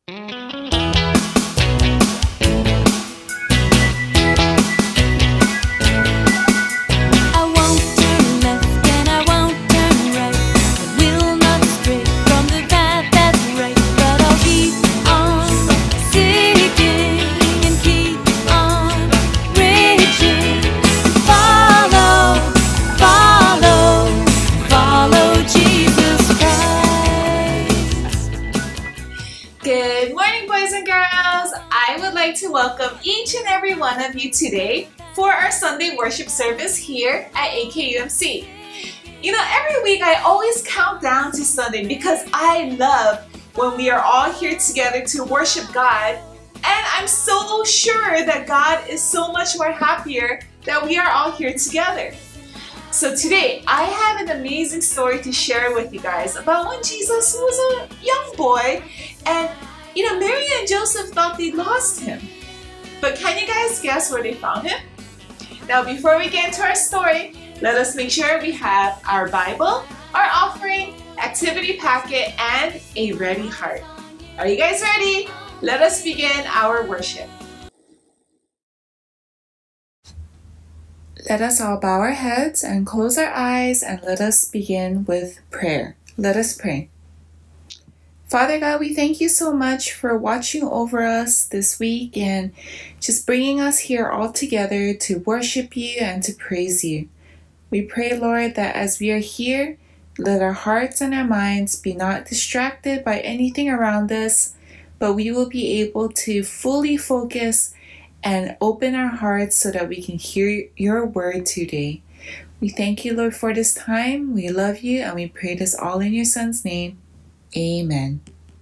Good morning, boys and girls. I would like to welcome each and every one of you today for our Sunday worship service here at AKUMC. You know, every week I always count down to Sunday because I love when we are all here together to worship God, and I'm so sure that God is so much more happier that we are all here together. So today I have an amazing story to share with you guys about when Jesus was a young boy, and you know, Mary and Joseph thought they lost him. But can you guys guess where they found him? Now before we get into our story, let us make sure we have our Bible, our offering, activity packet, and a ready heart. Are you guys ready? Let us begin our worship. Let us all bow our heads and close our eyes, and let us begin with prayer. Let us pray. Father God, we thank you so much for watching over us this week and just bringing us here all together to worship you and to praise you. We pray, Lord, that as we are here, let our hearts and our minds be not distracted by anything around us, but we will be able to fully focus and open our hearts so that we can hear your word today. We thank you, Lord, for this time. We love you, and we pray this all in your Son's name. Amen.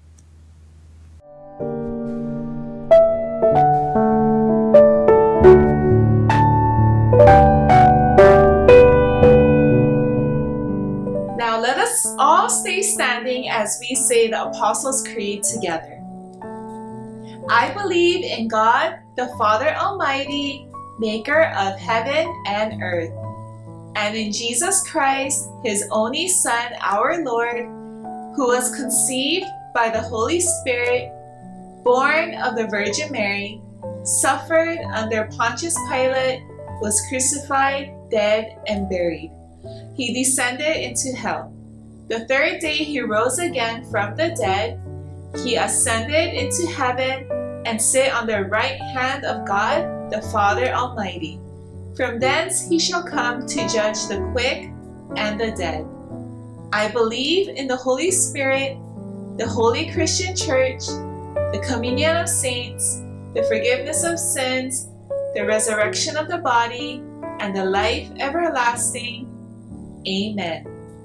Now let us all stay standing as we say the Apostles' Creed together. I believe in God, the Father Almighty, maker of heaven and earth, and in Jesus Christ, his only Son, our Lord, who was conceived by the Holy Spirit, born of the Virgin Mary, suffered under Pontius Pilate, was crucified, dead, and buried. He descended into hell. The third day he rose again from the dead. He ascended into heaven and sit on the right hand of God, the Father Almighty. From thence he shall come to judge the quick and the dead. I believe in the Holy Spirit, the Holy Christian Church, the communion of saints, the forgiveness of sins, the resurrection of the body, and the life everlasting. Amen.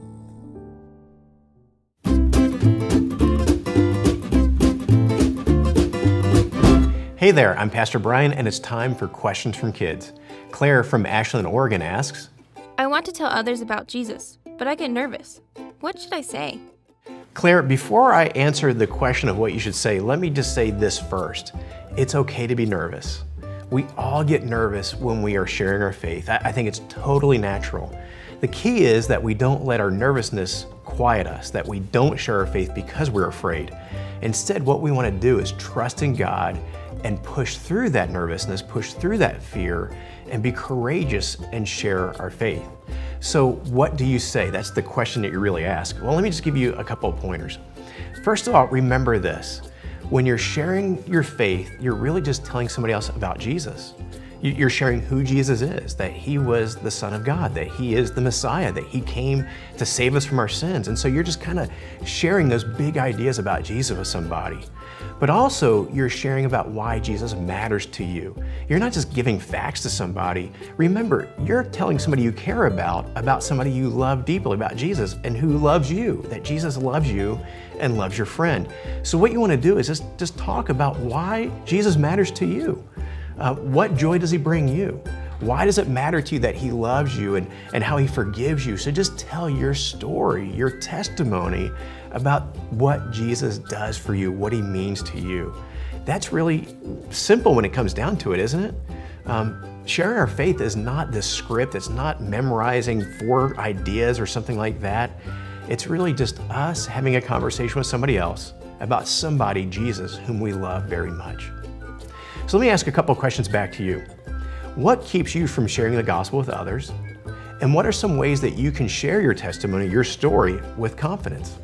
Hey there, I'm Pastor Brian, and it's time for Questions from Kids. Claire from Ashland, Oregon asks, I want to tell others about Jesus, but I get nervous. What should I say? Claire, before I answer the question of what you should say, let me just say this first. It's okay to be nervous. We all get nervous when we are sharing our faith. I think it's totally natural. The key is that we don't let our nervousness quiet us, that we don't share our faith because we're afraid. Instead, what we want to do is trust in God and push through that nervousness, push through that fear, and be courageous and share our faith. So what do you say? That's the question that you really ask. Well, let me just give you a couple of pointers. First of all, remember this. When you're sharing your faith, you're really just telling somebody else about Jesus. You're sharing who Jesus is, that he was the Son of God, that he is the Messiah, that he came to save us from our sins. And so you're just kind of sharing those big ideas about Jesus with somebody. But also, you're sharing about why Jesus matters to you. You're not just giving facts to somebody. Remember, you're telling somebody you care about somebody you love deeply, about Jesus, and who loves you, that Jesus loves you and loves your friend. So what you want to do is just talk about why Jesus matters to you. What joy does he bring you? Why does it matter to you that he loves you and how he forgives you? So just tell your story, your testimony about what Jesus does for you, what he means to you. That's really simple when it comes down to it, isn't it? Sharing our faith is not this script. It's not memorizing 4 ideas or something like that. It's really just us having a conversation with somebody else about somebody, Jesus, whom we love very much. So let me ask a couple questions back to you. What keeps you from sharing the gospel with others? And what are some ways that you can share your testimony, your story, with confidence?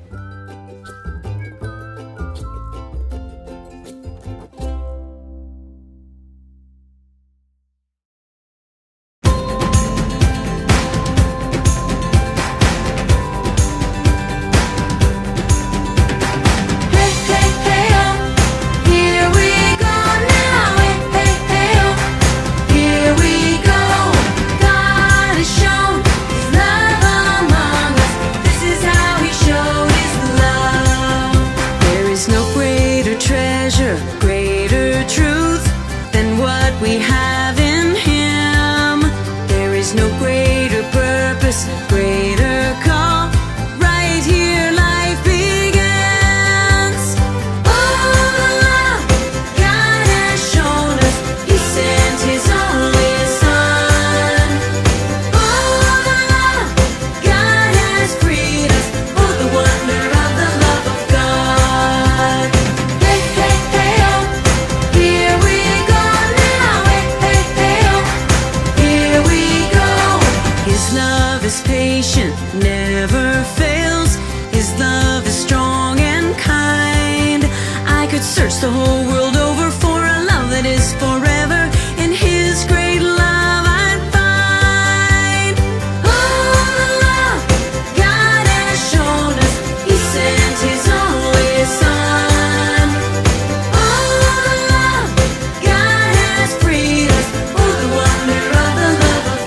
Search the whole world over for a love that is forever. In His great love I'd find. Oh, the love God has shown us, He sent His only Son. Oh, the love God has freed us. Oh, the wonder of the love of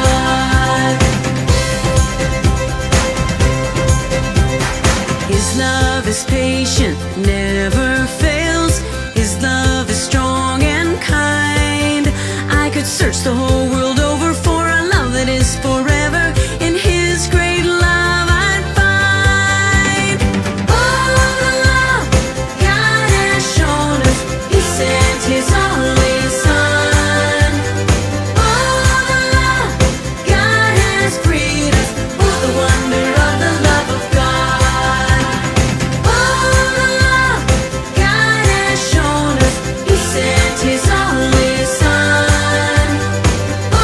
God. His love is patient, never fails. His love is strong and kind. I could search the whole world over for a love that is forever. In His great love I'd find. Oh, the love God has shown us, He sent His only Son. Oh, the love God has freed us. Oh, the wonder of the love of God. Oh, the love God has shown us, He sent His only Son. Oh,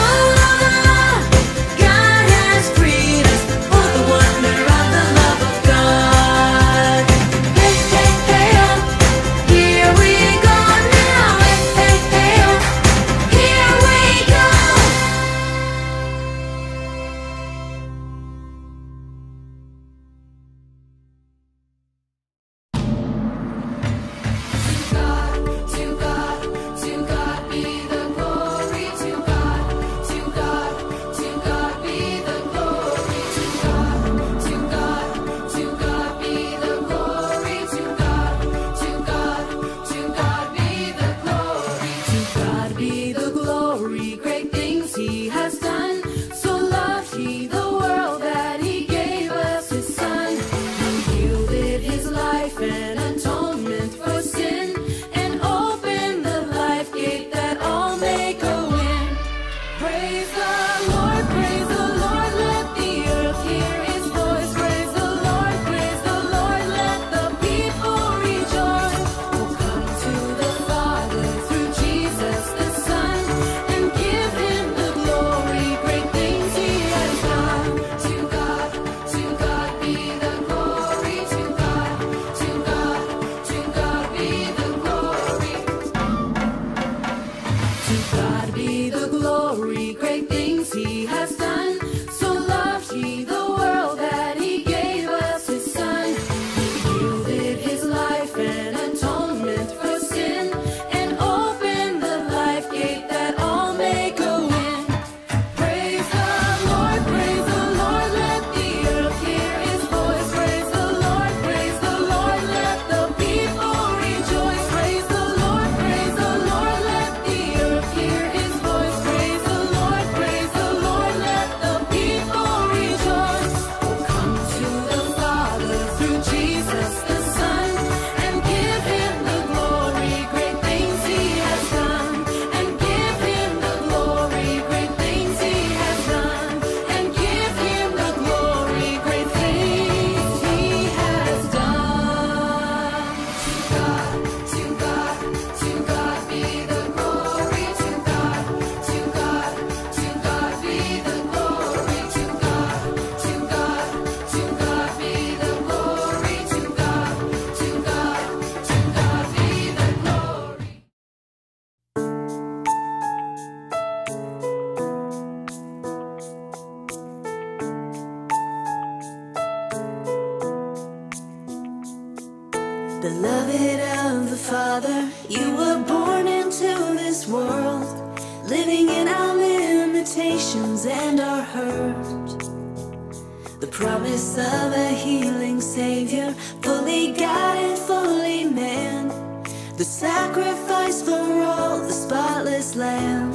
Father, you were born into this world, living in our limitations and our hurt. The promise of a healing Savior, fully God and fully man, the sacrifice for all, the spotless Lamb.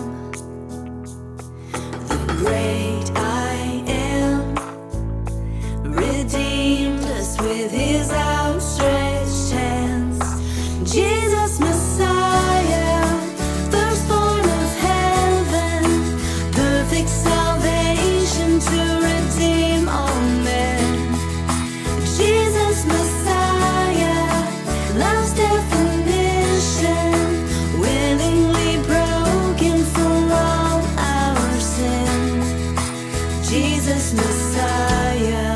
The great I am redeemed us with His outstretched hands. Jesus Messiah, firstborn of heaven, perfect salvation to redeem all men. Jesus Messiah, love's definition, willingly broken for all our sin. Jesus Messiah.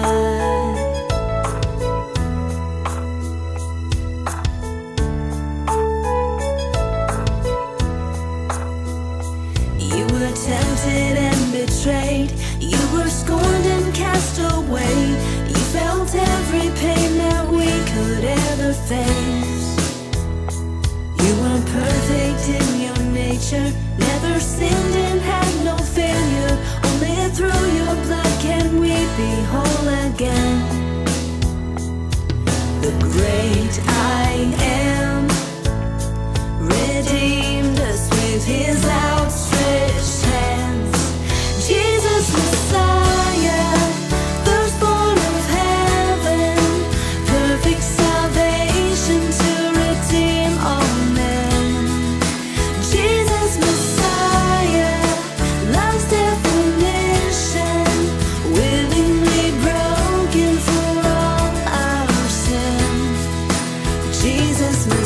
You were tempted and betrayed, you were scorned and cast away, you felt every pain that we could ever face. You were perfect in your nature, never sinned and had no failure, only through your blood can we be whole again. The great I am redeemed us with His outstretched hands. Jesus Messiah, firstborn of heaven, perfect salvation to redeem all men. Jesus Messiah, love's definition, willingly broken for all our sin. Jesus Messiah.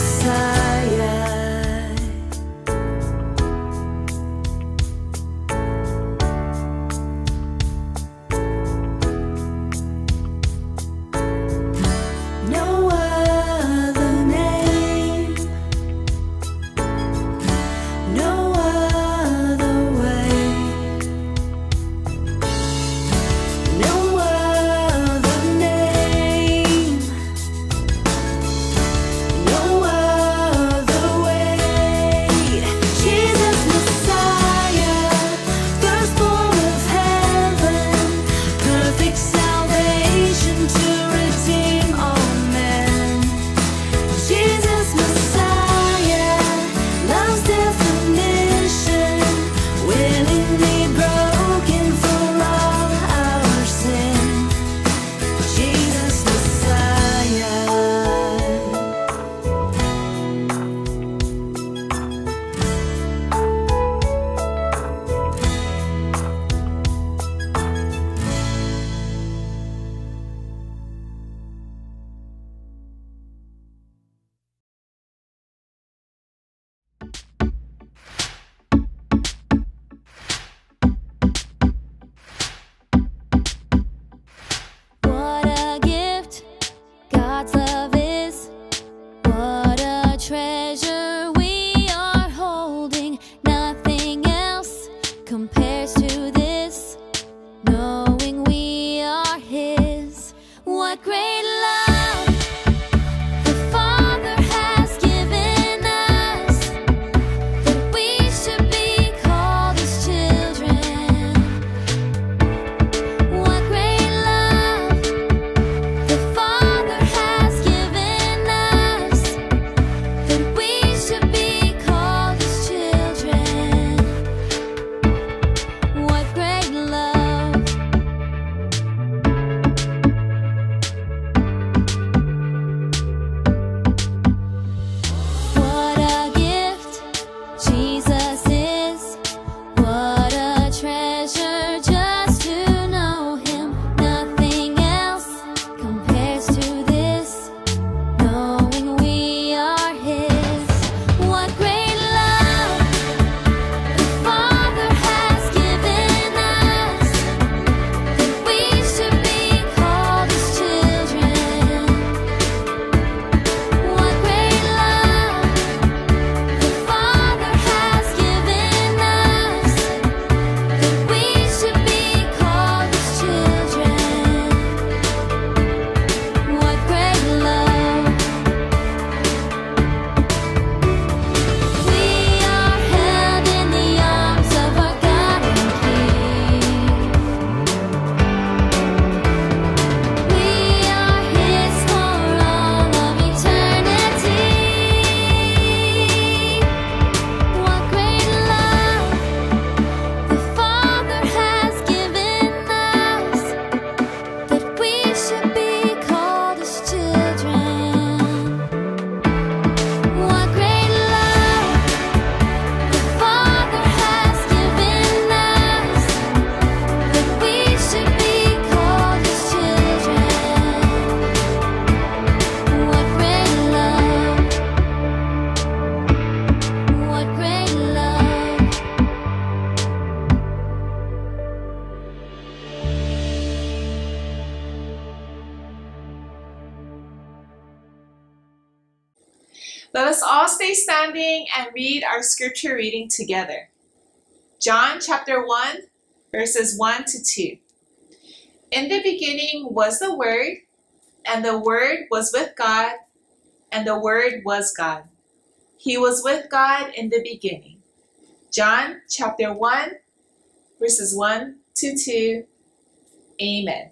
us all stay standing and read our scripture reading together. John chapter 1, verses 1 to 2. In the beginning was the Word, and the Word was with God, and the Word was God. He was with God in the beginning. John chapter 1, verses 1 to 2. Amen.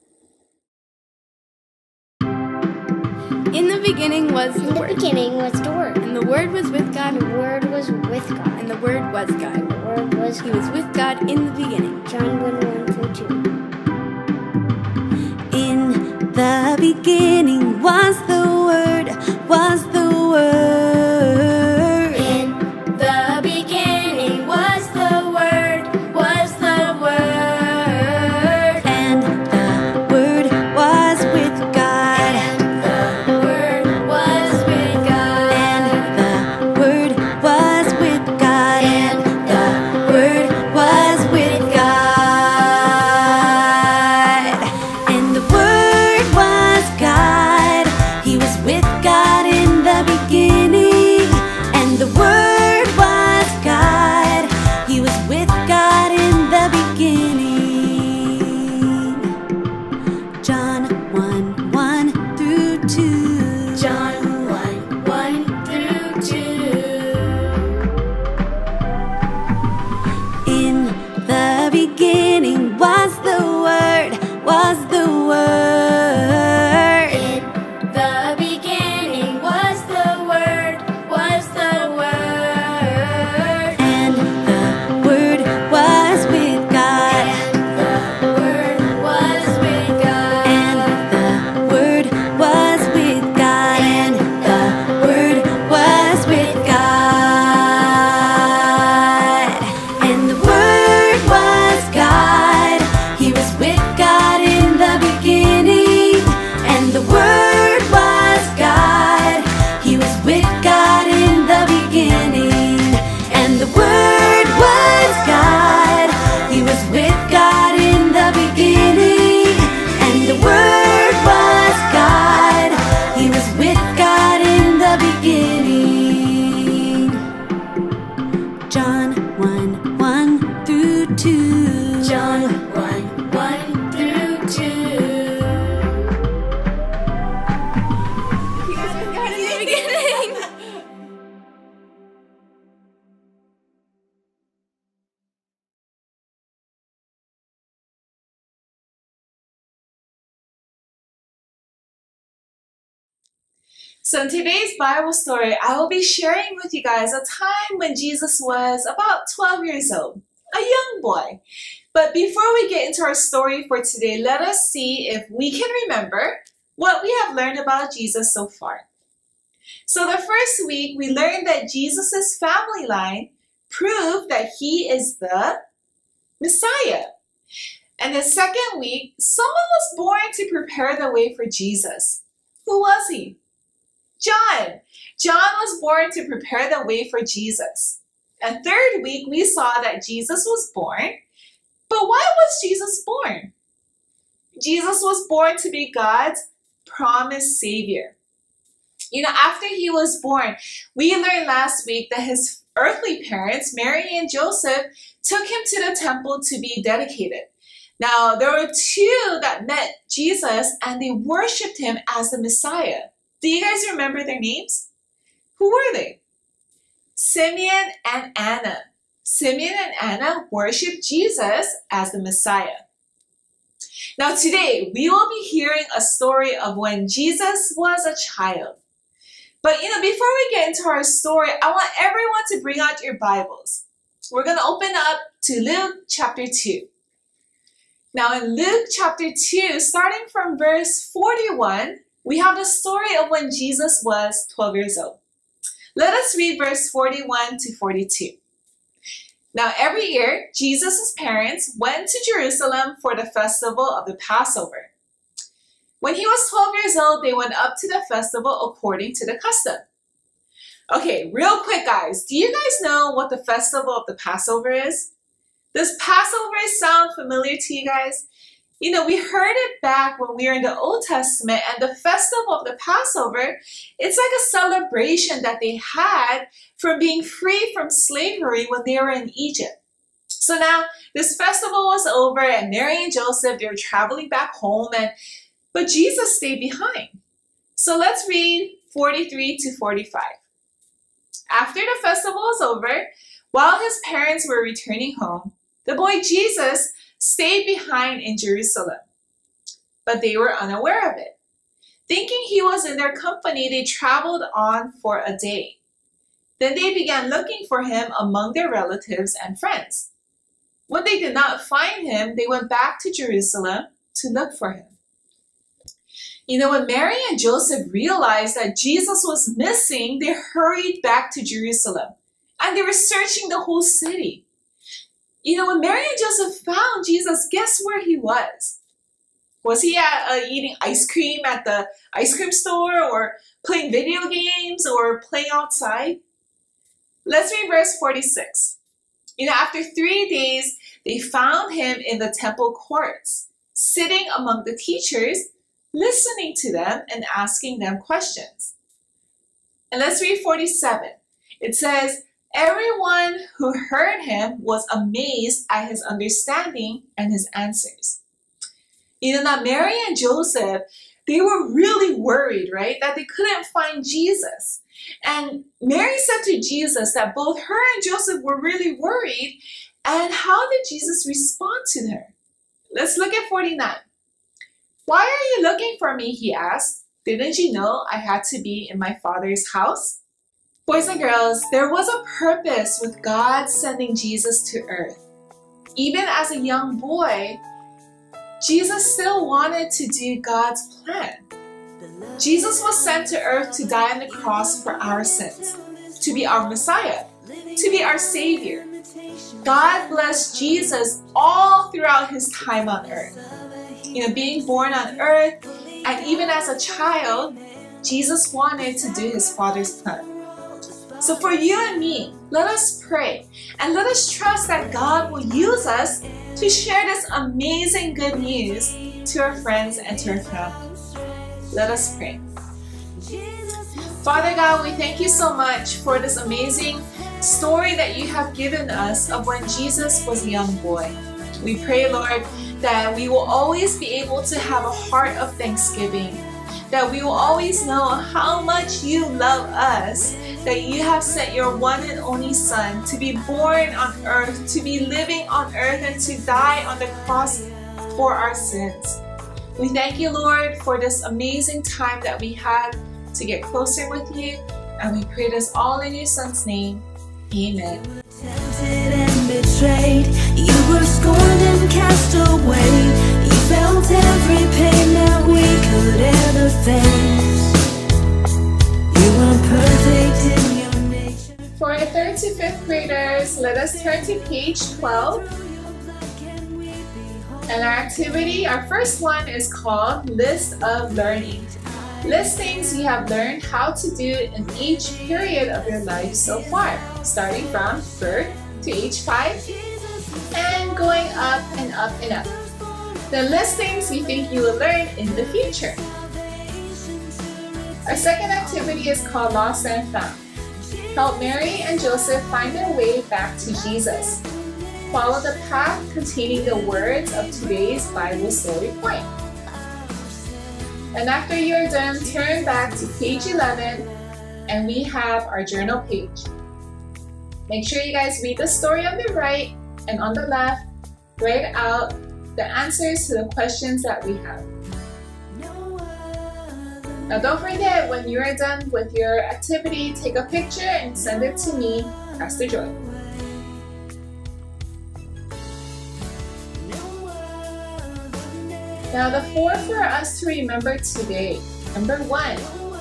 In the beginning was the In the Word. beginning was the Word. And the Word was with God. And the Word was with God. And the Word was God. The Word was He God. was with God in the beginning. John 1:1-2. In the beginning was the Word, was the Word. In the beginning was the Word, was the Word. And the Word was with God. The Word was with God. And the Word was with God. And the Word was with God. And the Word was God. He was with God in the beginning. And the Word was God. He was with God in the beginning. John 1:1-2. John 1:1-2. In the beginning was the Word, was the Word. In the beginning was the Word, was the Word. And the Word was with God. The Word was with God. And the Word was with God. And the Word was with God. And the Word was God. He was with God in the beginning. And the Word was God. He was with God in the beginning. And the Word was God. He was with God in the beginning. And the Word was God. He was with God in the beginning. John 1:1-2. John 1:1-2. He was with God in the beginning. So in today's Bible story, I will be sharing with you guys a time when Jesus was about 12 years old, a young boy. But before we get into our story for today, let us see if we can remember what we have learned about Jesus so far. So the first week, we learned that Jesus' family line proved that he is the Messiah. And the second week, someone was born to prepare the way for Jesus. Who was he? John. John was born to prepare the way for Jesus. And third week, we saw that Jesus was born. But why was Jesus born? Jesus was born to be God's promised Savior. You know, after he was born, we learned last week that his earthly parents, Mary and Joseph, took him to the temple to be dedicated. Now, there were two that met Jesus and they worshiped him as the Messiah. Do you guys remember their names? Who were they? Simeon and Anna. Simeon and Anna worshiped Jesus as the Messiah. Now today, we will be hearing a story of when Jesus was a child. But before we get into our story, I want everyone to bring out your Bibles. We're going to open up to Luke chapter 2. Now in Luke chapter 2, starting from verse 41, we have the story of when Jesus was 12 years old. Let us read verse 41 to 42. Now every year, Jesus' parents went to Jerusalem for the festival of the Passover. When he was 12 years old, they went up to the festival according to the custom. Okay, real quick guys, do you guys know what the festival of the Passover is? Does Passover sound familiar to you guys? You know, we heard it back when we were in the Old Testament, and the festival of the Passover, it's like a celebration that they had from being free from slavery when they were in Egypt. So now this festival was over, and Mary and Joseph, they were traveling back home, but Jesus stayed behind. So let's read 43 to 45. After the festival was over, while his parents were returning home, the boy Jesus stayed behind in Jerusalem, but they were unaware of it. Thinking he was in their company, they traveled on for a day. Then they began looking for him among their relatives and friends. When they did not find him, they went back to Jerusalem to look for him. You know, when Mary and Joseph realized that Jesus was missing, they hurried back to Jerusalem, and they were searching the whole city. You know, when Mary and Joseph found Jesus, guess where he was? Was he eating ice cream at the ice cream store, or playing video games, or playing outside? Let's read verse 46. You know, after 3 days, they found him in the temple courts, sitting among the teachers, listening to them and asking them questions. And let's read 47. It says, everyone who heard him was amazed at his understanding and his answers. You know, now Mary and Joseph, they were really worried, right? That they couldn't find Jesus. And Mary said to Jesus that both her and Joseph were really worried. And how did Jesus respond to her? Let's look at 49. Why are you looking for me? He asked. Didn't you know I had to be in my Father's house? Boys and girls, there was a purpose with God sending Jesus to earth. Even as a young boy, Jesus still wanted to do God's plan. Jesus was sent to earth to die on the cross for our sins, to be our Messiah, to be our Savior. God blessed Jesus all throughout his time on earth. You know, being born on earth, and even as a child, Jesus wanted to do his Father's plan. So for you and me, let us pray and let us trust that God will use us to share this amazing good news to our friends and to our family. Let us pray. Father God, we thank you so much for this amazing story that you have given us of when Jesus was a young boy. We pray, Lord, that we will always be able to have a heart of thanksgiving, that we will always know how much you love us, that you have sent your one and only Son to be born on earth, to be living on earth, and to die on the cross for our sins. We thank you, Lord, for this amazing time that we had to get closer with you, and we pray this all in your Son's name. Amen. Tempted and betrayed, you were scorned and cast away. You felt every pain that we could ever face. You were perfect in your nature. For our 3rd to 5th graders, let us turn to page 12. And our activity, our first one is called List of Learning. List things you have learned how to do in each period of your life so far, starting from birth to age 5 and going up and up and up. Then list things you think you will learn in the future. Our second activity is called Lost and Found. Help Mary and Joseph find their way back to Jesus. Follow the path containing the words of today's Bible story point. And after you're done, turn back to page 11 and we have our journal page. Make sure you guys read the story on the right, and on the left, write out the answers to the questions that we have. Now don't forget, when you're done with your activity, take a picture and send it to me, Pastor Joy. Now the 4 for us to remember today. Number 1.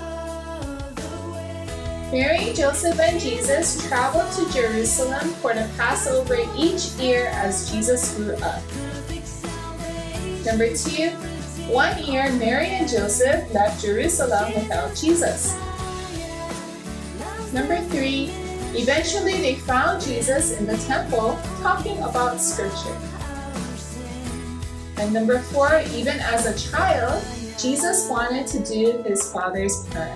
Mary, Joseph, and Jesus traveled to Jerusalem for the Passover each year as Jesus grew up. Number 2. One year, Mary and Joseph left Jerusalem without Jesus. Number 3. Eventually they found Jesus in the temple talking about scripture. And number 4, even as a child, Jesus wanted to do his Father's plan.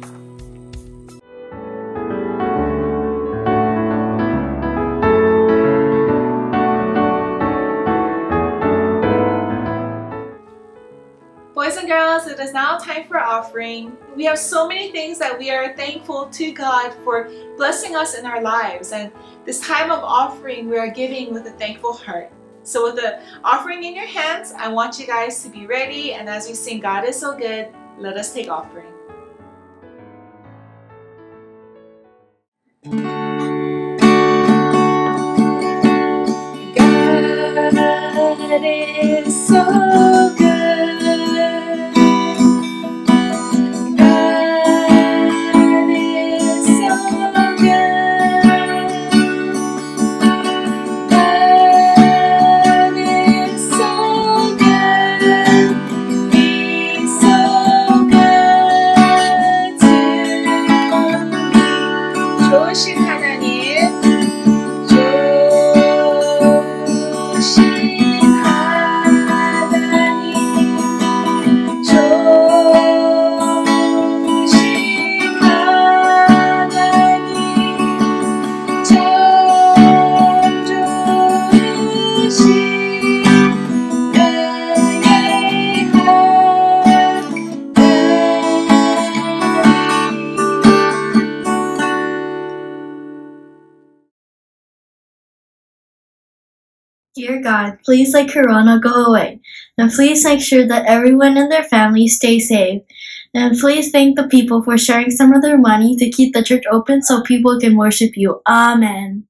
Boys and girls, it is now time for offering. We have so many things that we are thankful to God for blessing us in our lives. And this time of offering, we are giving with a thankful heart. So with the offering in your hands, I want you guys to be ready. And as we sing God is so good, let us take offering. God is so good. Dear God, please let Corona go away. And please make sure that everyone and their families stay safe. And please thank the people for sharing some of their money to keep the church open so people can worship you. Amen.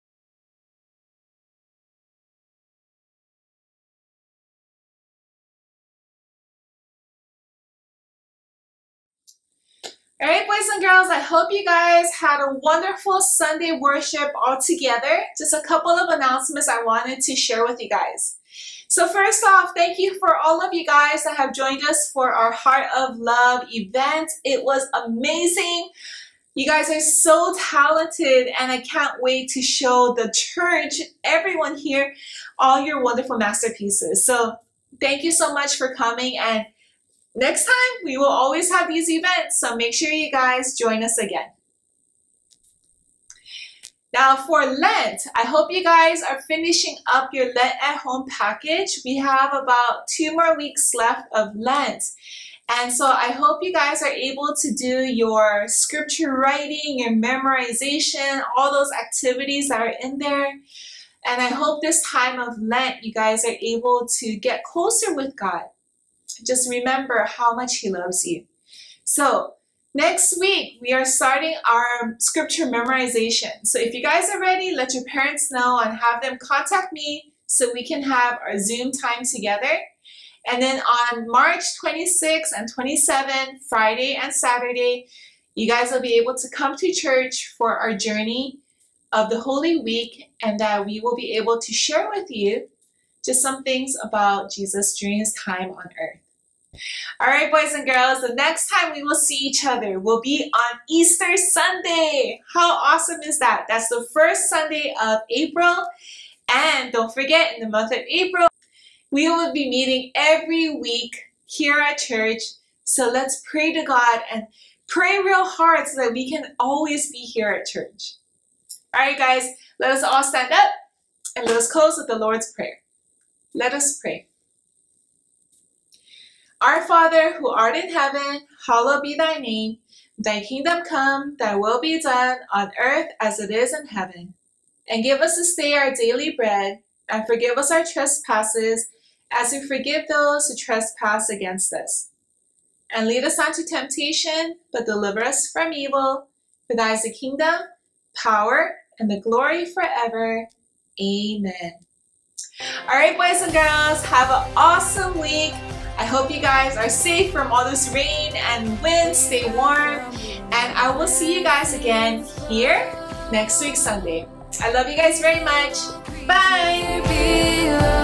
All right, boys and girls, I hope you guys had a wonderful Sunday worship all together. Just a couple of announcements I wanted to share with you guys. So first off, thank you for all of you guys that have joined us for our Heart of Love event. It was amazing. You guys are so talented, and I can't wait to show the church, everyone here, all your wonderful masterpieces. So thank you so much for coming, and next time, we will always have these events, so make sure you guys join us again. Now for Lent, I hope you guys are finishing up your Lent at Home package. We have about 2 more weeks left of Lent. And so I hope you guys are able to do your scripture writing, your memorization, all those activities that are in there. And I hope this time of Lent, you guys are able to get closer with God. Just remember how much He loves you. So next week, we are starting our scripture memorization. So if you guys are ready, let your parents know and have them contact me so we can have our Zoom time together. And then on March 26th and 27th, Friday and Saturday, you guys will be able to come to church for our journey of the Holy Week, and that we will be able to share with you just some things about Jesus during His time on earth. All right, boys and girls, the next time we will see each other will be on Easter Sunday. How awesome is that? That's the first Sunday of April. And don't forget, in the month of April, we will be meeting every week here at church. So let's pray to God and pray real hard so that we can always be here at church. All right, guys, let us all stand up and let us close with the Lord's Prayer. Let us pray. Our Father, who art in heaven, hallowed be thy name. Thy kingdom come, thy will be done on earth as it is in heaven. And give us this day our daily bread, and forgive us our trespasses, as we forgive those who trespass against us. And lead us not into temptation, but deliver us from evil. For thy is the kingdom, power, and the glory forever. Amen. All right, boys and girls, have an awesome week. I hope you guys are safe from all this rain and wind. Stay warm. And I will see you guys again here next week, Sunday. I love you guys very much. Bye.